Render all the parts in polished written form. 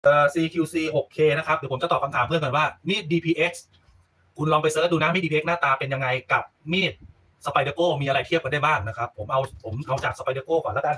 CQC 6K นะครับเดี๋ยวผมจะตอบคำถามเพื่อนกันว่ามีด DPX คุณลองไปเซิร์ชดูนะมีด DPX หน้าตาเป็นยังไงกับมีด Spyderco มีอะไรเทียบกันได้บ้างนะครับผมเอาจาก Spyderco ก่อนแล้วกัน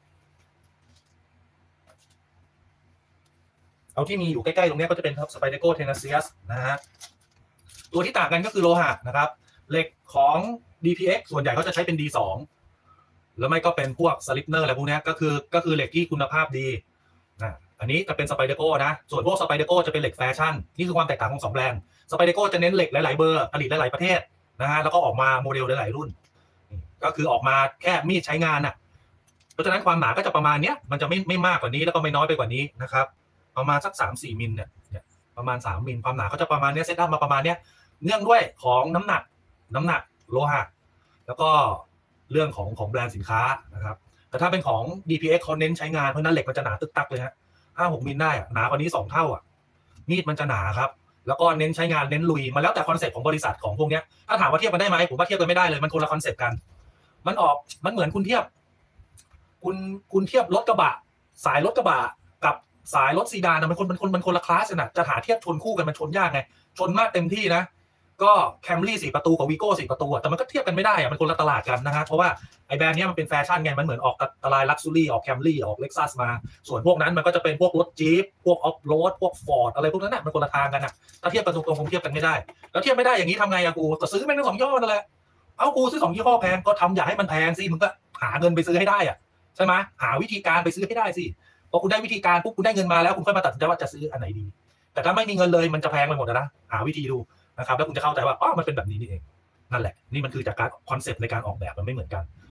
เอาที่มีอยู่ใกล้ๆตรงนี้ก็จะเป็น Spyderco Tenacious นะฮะตัวที่ต่างกันก็คือโลหะนะครับเหล็กของ DPX ส่วนใหญ่เขาจะใช้เป็น D2 แล้วไม่ก็เป็นพวก Slipner อะไรพวกนี้ก็คือเหล็กที่คุณภาพดีนะอันนี้จะเป็น Spyderco นะส่วนพวก Spyderco จะเป็นเหล็กแฟชั่นนี่คือความแตกต่างของ2แบรนด์ Spyderco จะเน้นเหล็กหลายๆเบอร์ผลิตหลายๆประเทศนะฮะแล้วก็ออกมาโมเดลหลายๆรุ่นก็คือออกมาแค่มีดใช้งานน่ะเพราะฉะนั้นความหนาก็จะประมาณเนี้ยมันจะไม่มากกว่านี้แล้วก็ไม่น้อยไปกว่านี้นะครับประมาณสัก 3-4 มิลเนี่ยประมาณ3มิลความหนาก็จะประมาณเนี้ยเซตอัพมาประมาณเนี้ยเนื่องด้วยของน้ำหนักโลหะแล้วก็เรื่องของแบรนด์สินค้านะครับแต่ถ้าเป็นของ DPX เขาเน้นใช้งานเพราะนั้นเหล็กมันจะหนาตึกตักเลยฮะ5-6 มิลได้หนากว่านี้2เท่ามีดมันจะหนาครับแล้วก็เน้นใช้งานเน้นลุยมาแล้วแต่คอนเซ็ปต์ของบริษัทของพวกนี้ถ้าถามว่าเทียบกันได้ไหมผมว่าเทียบกันไม่ได้เลยมันคนละคอนเซ็ปต์กันมันเหมือนคุณเทียบรถกระบะสายรถกระบะกับสายรถซีดานมันคนละคลาสนะจะหาเทียบชนคู่กันมันชนยากไงชนมากเต็มที่นะก็แคมรี่4 ประตูกับวีโก้4 ประตูแต่มันก็เทียบกันไม่ได้มันคนละตลาดกันนะฮะเพราะว่าไอแบรนด์นี้มันเป็นแฟชั่นไงมันเหมือนออกตลาดลักซ์ซูรี่ออกแคมรี่ออกเล็กซัสมาส่วนพวกนั้นมันก็จะเป็นพวกรถจี๊ปพวกออฟโรดพวกฟอร์ดอะไรพวกนั้นมันคนละทางกันนะถ้าเทียบกันตรงๆคงเทียบกันไม่ได้แล้วเทียบไม่ได้อย่างนี้ทำไงอะกูก็ซื้อแม่งทั้ง2ยี่ห้อนั่นแหละเอากูซื้อ2ยี่ห้อแพงก็ทำอย่าให้มันแพงสิมึงก็หาเงินไปซื้อให้ได้อะใช่ไหมหาวิธีการไปซื้อให้ได้สิพอคุณได้วิธีการปุ๊บคุณได้เงินมาแล้วคุณค่อยมาตัดสินใจว่าจะซื้ออันไหนดีแต่ถ้าไม่มีเงินเลยมันจะแพงไปหมดนะหาวิธีดูนะครับแล้วคุณจะเข้าใจว่าอ๋อมันเป็นแบบนี้นี่เองนั่นแหละนี่มันคือจากการคอนเซ็ปต์ในการออกแบบมันไม่เหมือนกัน